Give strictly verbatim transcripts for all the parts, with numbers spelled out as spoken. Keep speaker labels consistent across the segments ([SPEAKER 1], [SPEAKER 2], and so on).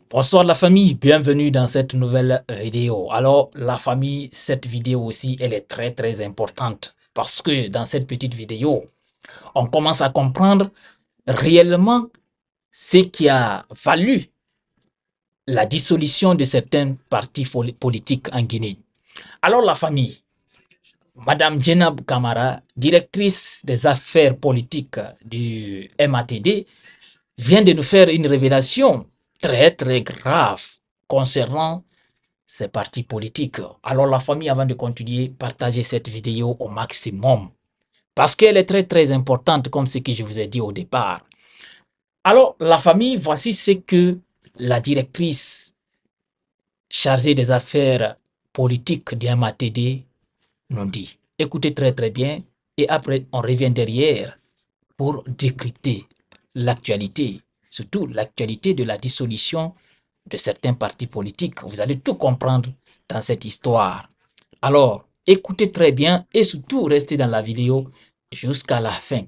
[SPEAKER 1] Bonsoir la famille, bienvenue dans cette nouvelle vidéo. Alors la famille, cette vidéo aussi, elle est très très importante parce que dans cette petite vidéo, on commence à comprendre réellement ce qui a valu la dissolution de certains partis politiques en Guinée. Alors la famille, Madame Djenab Kamara, directrice des affaires politiques du M A T D, vient de nous faire une révélation très très grave concernant ces partis politiques. Alors la famille, avant de continuer, partagez cette vidéo au maximum parce qu'elle est très très importante comme ce que je vous ai dit au départ. Alors la famille, voici ce que la directrice chargée des affaires politiques du M A T D nous dit. Écoutez très très bien et après on revient derrière pour décrypter l'actualité, surtout l'actualité de la dissolution de certains partis politiques. Vous allez tout comprendre dans cette histoire. Alors, écoutez très bien et surtout restez dans la vidéo jusqu'à la fin.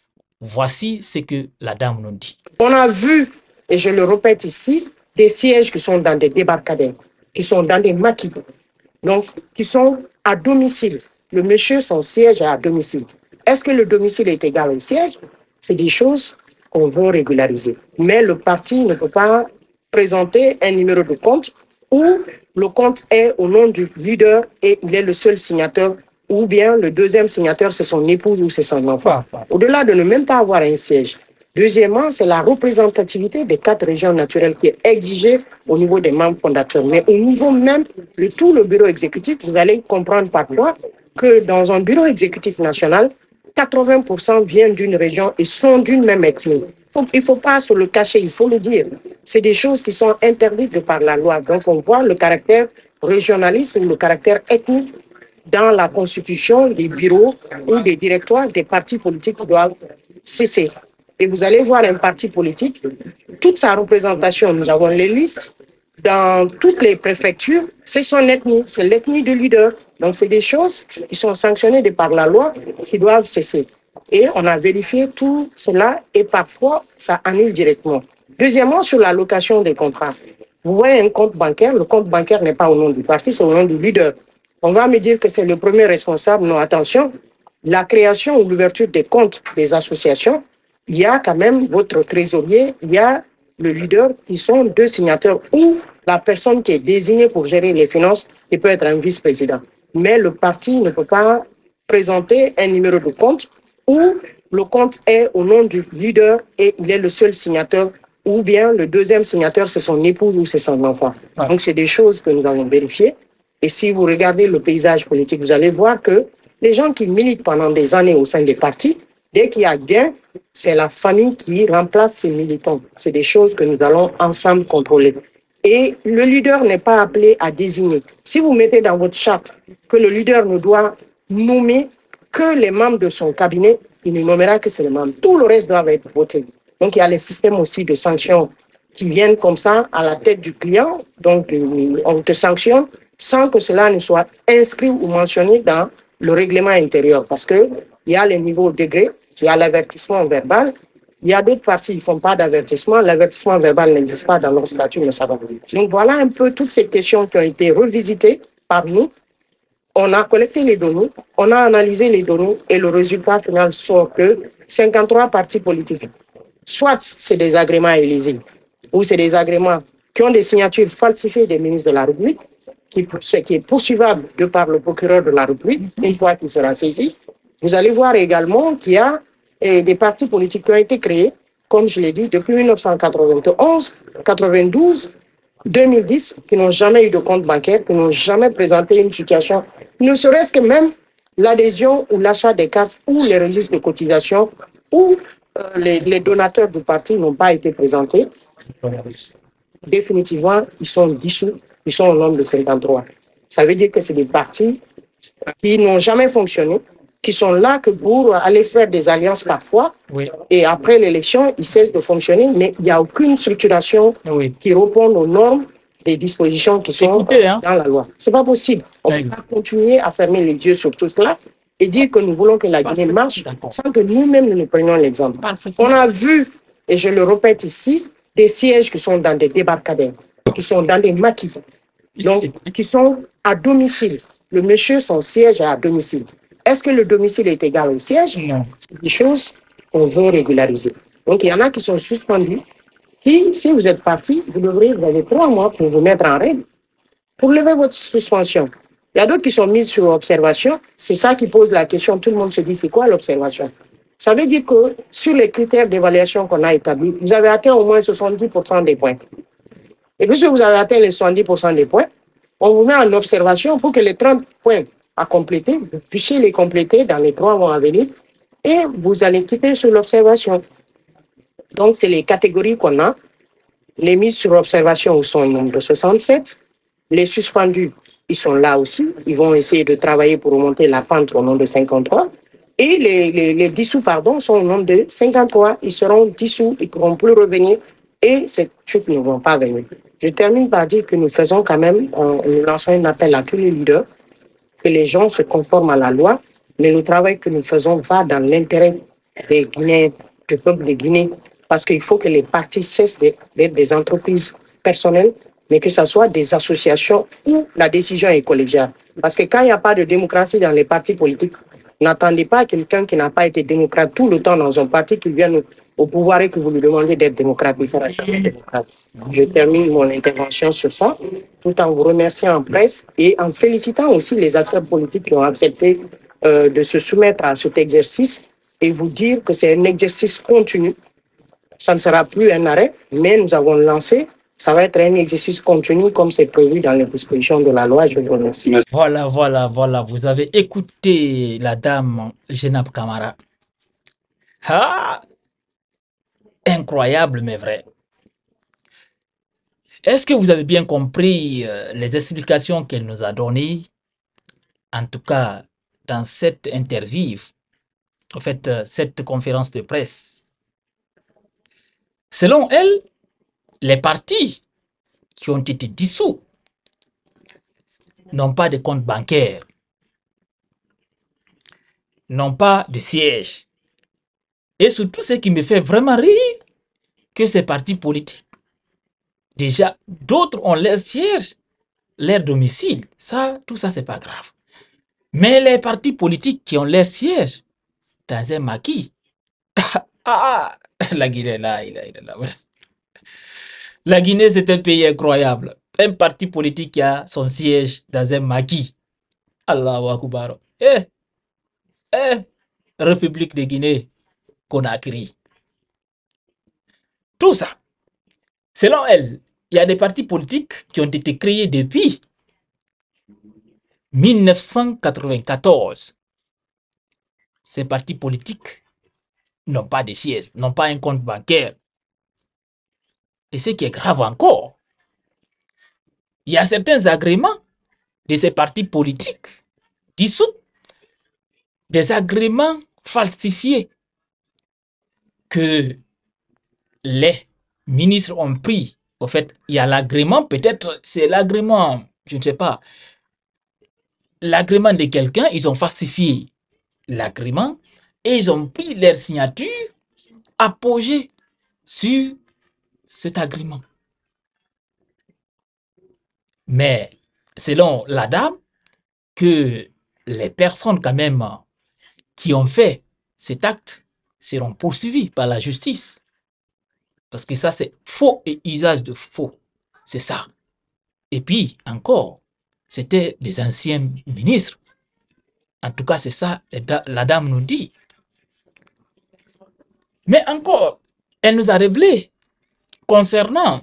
[SPEAKER 1] Voici ce que la dame nous dit.
[SPEAKER 2] On a vu, et je le répète ici, des sièges qui sont dans des débarcadères, qui sont dans des maquis, donc qui sont à domicile. Le monsieur, son siège est à domicile. Est-ce que le domicile est égal au siège? C'est des choses qu'on veut régulariser. Mais le parti ne peut pas présenter un numéro de compte où le compte est au nom du leader et il est le seul signateur, ou bien le deuxième signateur, c'est son épouse ou c'est son enfant. Au-delà de ne même pas avoir un siège. Deuxièmement, c'est la représentativité des quatre régions naturelles qui est exigée au niveau des membres fondateurs. Mais au niveau même de tout le bureau exécutif, vous allez comprendre parfois que dans un bureau exécutif national, quatre-vingts pour cent viennent d'une région et sont d'une même ethnie. Il ne faut pas se le cacher, il faut le dire. C'est des choses qui sont interdites de par la loi. Donc on voit le caractère régionaliste ou le caractère ethnique dans la constitution des bureaux ou des directoires des partis politiques qui doivent cesser. Et vous allez voir un parti politique, toute sa représentation, nous avons les listes, dans toutes les préfectures, c'est son ethnie, c'est l'ethnie du leader. Donc c'est des choses qui sont sanctionnées de par la loi qui doivent cesser. Et on a vérifié tout cela et parfois ça annule directement. Deuxièmement, sur la location des contrats. Vous voyez un compte bancaire, le compte bancaire n'est pas au nom du parti, c'est au nom du leader. On va me dire que c'est le premier responsable. Non, attention, la création ou l'ouverture des comptes des associations, il y a quand même votre trésorier, il y a le leader qui sont deux signataires ou la personne qui est désignée pour gérer les finances qui peut être un vice-président. Mais le parti ne peut pas présenter un numéro de compte où le compte est au nom du leader et il est le seul signateur ou bien le deuxième signateur, c'est son épouse ou c'est son enfant. Ah. Donc, c'est des choses que nous avons vérifiées. Et si vous regardez le paysage politique, vous allez voir que les gens qui militent pendant des années au sein des partis, dès qu'il y a gain, c'est la famille qui remplace ces militants. C'est des choses que nous allons ensemble contrôler. Et le leader n'est pas appelé à désigner. Si vous mettez dans votre charte que le leader ne doit nommer que les membres de son cabinet, il ne nommera que ses membres. Tout le reste doit être voté. Donc, il y a les systèmes aussi de sanctions qui viennent comme ça à la tête du client. Donc, on te sanctionne sans que cela ne soit inscrit ou mentionné dans le règlement intérieur. Parce qu'il y a les niveaux degrés, il y a l'avertissement verbal. Il y a d'autres partis qui ne font pas d'avertissement. L'avertissement verbal n'existe pas dans leur statut, mais ça va. Donc, voilà un peu toutes ces questions qui ont été revisitées par nous. On a collecté les données, on a analysé les données et le résultat final sort que cinquante-trois partis politiques, soit c'est des agréments élysibles ou c'est des agréments qui ont des signatures falsifiées des ministres de la République, qui, ce qui est poursuivable de par le procureur de la République, une fois qu'il sera saisi. Vous allez voir également qu'il y a eh, des partis politiques qui ont été créés, comme je l'ai dit, depuis mille neuf cent quatre-vingt-onze, quatre-vingt-douze, deux mille dix, qui n'ont jamais eu de compte bancaire, qui n'ont jamais présenté une situation, ne serait-ce que même l'adhésion ou l'achat des cartes ou les registres de cotisation où euh, les, les donateurs du parti n'ont pas été présentés. Définitivement, ils sont dissous, ils sont au nombre de cinquante-trois. Ça veut dire que c'est des partis qui n'ont jamais fonctionné, qui sont là que pour aller faire des alliances parfois, oui. Et après l'élection, ils cessent de fonctionner, mais il n'y a aucune structuration oui. qui répond aux normes des dispositions qui sont Écoutez, hein. dans la loi. Ce n'est pas possible. On ne peut pas continuer à fermer les yeux sur tout cela et dire que nous voulons que la Guinée marche sans que nous-mêmes nous prenions l'exemple. On a vu, et je le répète ici, des sièges qui sont dans des débarcadères, qui sont dans des maquis, donc qui sont à domicile. Le monsieur, son siège est à domicile. Est-ce que le domicile est égal au siège?
[SPEAKER 1] Non.
[SPEAKER 2] C'est des choses qu'on veut régulariser. Donc, il y en a qui sont suspendus, qui, si vous êtes parti, vous devrez, vous avez trois mois pour vous mettre en règle, pour lever votre suspension. Il y a d'autres qui sont mis sur observation. C'est ça qui pose la question. Tout le monde se dit, c'est quoi l'observation? Ça veut dire que sur les critères d'évaluation qu'on a établis, vous avez atteint au moins soixante-dix pour cent des points. Et puisque vous avez atteint les soixante-dix pour cent des points, on vous met en observation pour que les trente points à compléter, vous puissiez les compléter dans les trois mois à venir et vous allez quitter sur l'observation. Donc, c'est les catégories qu'on a. Les mises sur observation sont au nombre de soixante-sept. Les suspendus, ils sont là aussi. Ils vont essayer de travailler pour remonter la pente au nombre de cinquante-trois. Et les, les, les dissous, pardon, sont au nombre de cinquante-trois. Ils seront dissous, ils ne pourront plus revenir et ces chutes ne vont pas venir. Je termine par dire que nous faisons quand même, on, nous lançons un appel à tous les leaders, que les gens se conforment à la loi, mais le travail que nous faisons va dans l'intérêt des Guinéens, du peuple de Guinée, parce qu'il faut que les partis cessent d'être des entreprises personnelles, mais que ce soit des associations où la décision est collégiale. Parce que quand il n'y a pas de démocratie dans les partis politiques, n'attendez pas quelqu'un qui n'a pas été démocrate tout le temps dans un parti qui vienne au pouvoir et que vous lui demandez d'être démocrate. Il sera jamais démocrate. Je termine mon intervention sur ça, tout en vous remerciant en presse et en félicitant aussi les acteurs politiques qui ont accepté euh, de se soumettre à cet exercice et vous dire que c'est un exercice continu. Ça ne sera plus un arrêt, mais nous avons lancé, ça va être un exercice continu comme c'est prévu dans les dispositions de la loi. Je vous remercie.
[SPEAKER 1] Voilà, voilà, voilà. Vous avez écouté la dame Jenab Kamara. Ah! Incroyable, mais vrai. Est-ce que vous avez bien compris euh, les explications qu'elle nous a données? En tout cas, dans cette interview, en fait, euh, cette conférence de presse. Selon elle, les partis qui ont été dissous n'ont pas de compte bancaire, n'ont pas de siège. Et surtout, ce qui me fait vraiment rire, que ces partis politiques, déjà, d'autres ont leur siège, leur domicile. Ça, tout ça, c'est pas grave. Mais les partis politiques qui ont leur siège dans un maquis, ah, la Guinée, là, il est là. La Guinée, c'est un pays incroyable. Un parti politique qui a son siège dans un maquis. Allahu Akbar. Eh, eh, République de Guinée, Conakry. Tout ça. Selon elle, il y a des partis politiques qui ont été créés depuis mille neuf cent quatre-vingt-quatorze. Ces partis politiques n'ont pas de siège, n'ont pas un compte bancaire. Et ce qui est grave encore, il y a certains agréments de ces partis politiques dissous, des agréments falsifiés que les ministres ont pris. Au fait, il y a l'agrément, peut-être c'est l'agrément, je ne sais pas, l'agrément de quelqu'un, ils ont falsifié l'agrément et ils ont pris leur signature apposée sur cet agrément. Mais selon la dame, que les personnes quand même qui ont fait cet acte seront poursuivies par la justice. Parce que ça, c'est faux et usage de faux. C'est ça. Et puis, encore, c'était des anciens ministres. En tout cas, c'est ça, la dame nous dit. Mais encore, elle nous a révélé concernant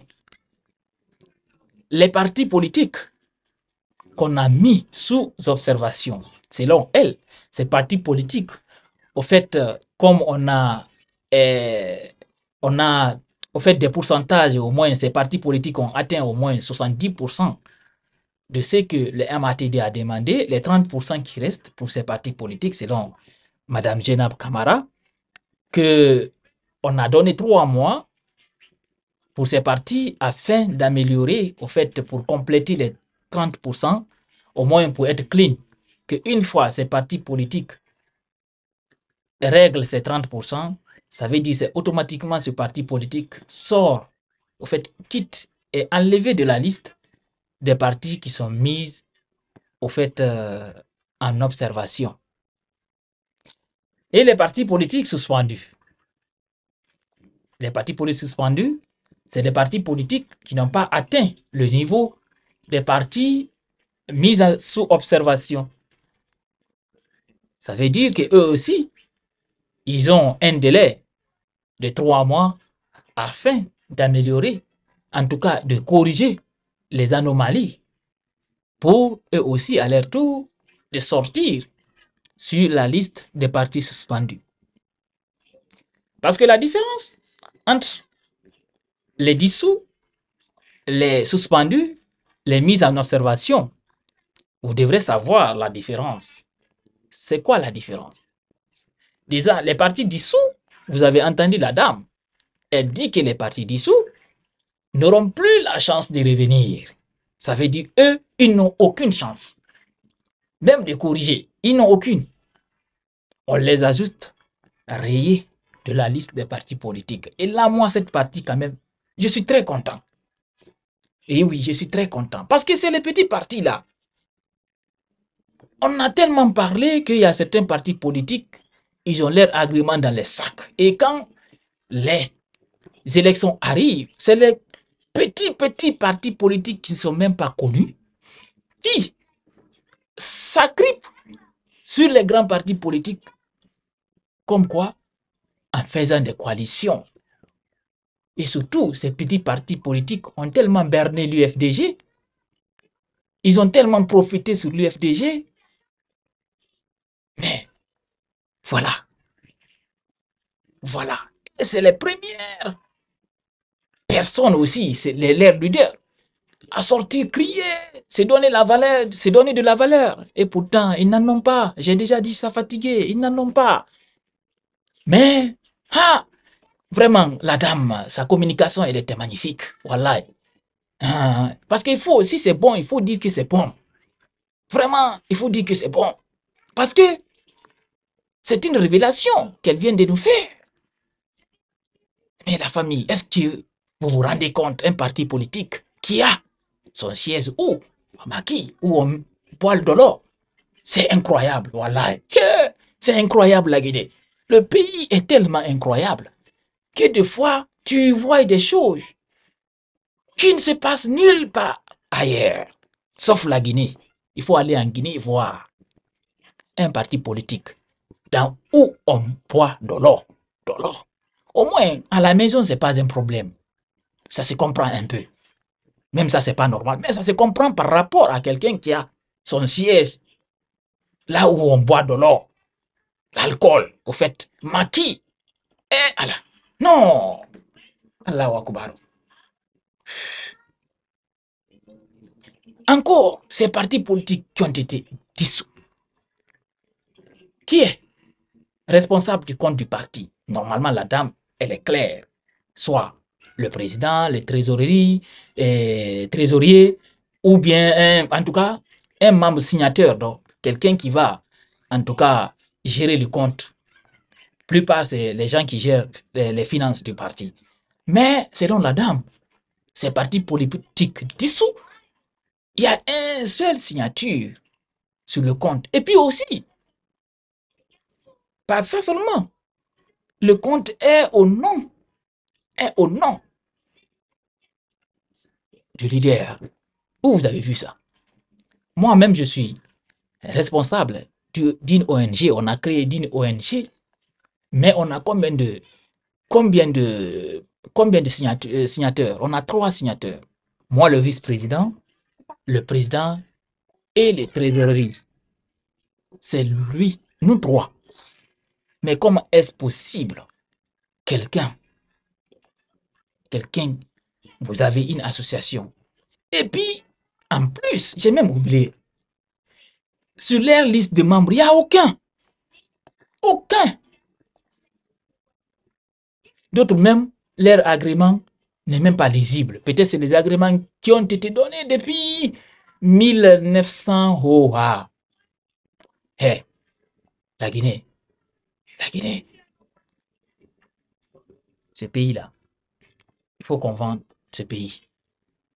[SPEAKER 1] les partis politiques qu'on a mis sous observation. Selon elle, ces partis politiques, au fait, comme on a, euh, on a au fait, des pourcentages, au moins, ces partis politiques ont atteint au moins soixante-dix pour cent de ce que le M A T D a demandé, les trente pour cent qui restent pour ces partis politiques, selon Mme Jenab Kamara, qu'on a donné trois mois pour ces partis afin d'améliorer, au fait, pour compléter les trente pour cent, au moins pour être clean, qu'une fois ces partis politiques règlent ces trente pour cent, ça veut dire que automatiquement ce parti politique sort, au fait, quitte et enlever de la liste des partis qui sont mis au fait euh, en observation. Et les partis politiques suspendus. Les partis politiques suspendus, c'est des partis politiques qui n'ont pas atteint le niveau des partis mis sous observation. Ça veut dire qu'eux aussi, ils ont un délai de trois mois afin d'améliorer, en tout cas de corriger les anomalies pour eux aussi à leur tour de sortir sur la liste des partis suspendus. Parce que la différence entre les dissous, les suspendus, les mises en observation, vous devrez savoir la différence. C'est quoi la différence? Déjà, les partis dissous, vous avez entendu la dame, elle dit que les partis dissous n'auront plus la chance de revenir. Ça veut dire eux, ils n'ont aucune chance. Même de corriger, ils n'ont aucune. On les a juste rayés de la liste des partis politiques. Et là, moi, cette partie, quand même, je suis très content. Et oui, je suis très content. Parce que c'est les petits partis là. On a tellement parlé qu'il y a certains partis politiques, ils ont leur agrément dans les sacs. Et quand les élections arrivent, c'est les petits, petits partis politiques qui ne sont même pas connus, qui s'agrippent sur les grands partis politiques. Comme quoi? En faisant des coalitions. Et surtout, ces petits partis politiques ont tellement berné l'U F D G, ils ont tellement profité sur l'U F D G, mais voilà, voilà, c'est les premières personnes aussi, c'est les leurs leaders, à sortir crier, se donner la valeur, se donner de la valeur, et pourtant, ils n'en ont pas, j'ai déjà dit ça fatigué, ils n'en ont pas, mais, ah, vraiment, la dame, sa communication, elle était magnifique, voilà. Ah, parce qu'il faut, si c'est bon, il faut dire que c'est bon. Vraiment, il faut dire que c'est bon. Parce que c'est une révélation qu'elle vient de nous faire. Mais la famille, est-ce que vous vous rendez compte, un parti politique qui a son siège où, à Maki, ou au poil de l'or, c'est incroyable, voilà. C'est incroyable la Guinée. Le pays est tellement incroyable que des fois, tu vois des choses qui ne se passent nulle part ailleurs, sauf la Guinée. Il faut aller en Guinée voir un parti politique dans où on boit de l'eau. De l'eau. Au moins, à la maison, ce n'est pas un problème. Ça se comprend un peu. Même ça, ce n'est pas normal. Mais ça se comprend par rapport à quelqu'un qui a son siège là où on boit de l'eau. L'alcool, au fait, maquis. Eh, Allah. Non. Allahu Akbar. Encore, ces partis politiques qui ont été dissous. Qui est responsable du compte du parti? Normalement, la dame, elle est claire. Soit le président, les trésoriers, et trésoriers, ou bien, un, en tout cas, un membre signateur, donc quelqu'un qui va, en tout cas, gérer le compte. La plupart, c'est les gens qui gèrent les, les finances du parti. Mais, selon la dame, ces partis politiques dissous, il y a une seule signature sur le compte. Et puis aussi, pas ça seulement, le compte est au nom, est au nom du leader. Où vous avez vu ça? Moi-même, je suis responsable d'une O N G. On a créé d'une O N G, mais on a combien de combien de combien de signateurs, signateurs? On a trois signateurs. Moi, le vice-président, le président et les trésoreries. C'est lui, nous trois. Mais comment est-ce possible? Quelqu'un, quelqu'un, vous avez une association. Et puis, en plus, j'ai même oublié, sur leur liste de membres, il n'y a aucun. Aucun. D'autres même, leur agrément n'est même pas lisible. Peut-être c'est les agréments qui ont été donnés depuis mille neuf cents. Oh, ah. Hey, la Guinée. La Guinée. Ce pays-là. Il faut qu'on vende ce pays.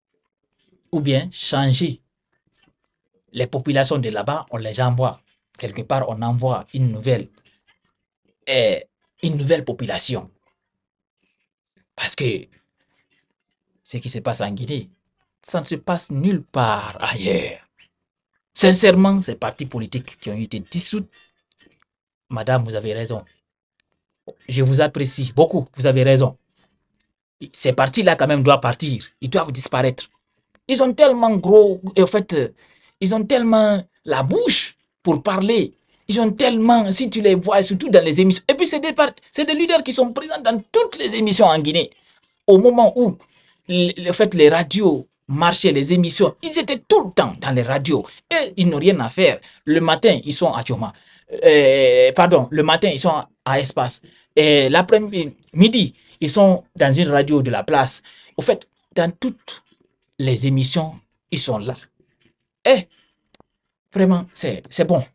[SPEAKER 1] ou bien changer les populations de là-bas, on les envoie. Quelque part, on envoie une nouvelle, euh, une nouvelle population. Parce que ce qui se passe en Guinée, ça ne se passe nulle part ailleurs. Sincèrement, ces partis politiques qui ont été dissous, madame, vous avez raison. Je vous apprécie beaucoup, vous avez raison. Ces partis-là, quand même, doivent partir. Ils doivent disparaître. Ils ont tellement gros, en fait, ils ont tellement la bouche pour parler. Ils ont tellement, si tu les vois, surtout dans les émissions. Et puis, c'est des, c'est des leaders qui sont présents dans toutes les émissions en Guinée. Au moment où, en fait, les radios marchaient, les émissions, ils étaient tout le temps dans les radios. Et ils n'ont rien à faire. Le matin, ils sont à Tioma. Euh, pardon, le matin, ils sont à Espace. Et l'après-midi, midi, ils sont dans une radio de la place. Au fait, dans toutes les émissions, ils sont là. Et vraiment, c'est bon.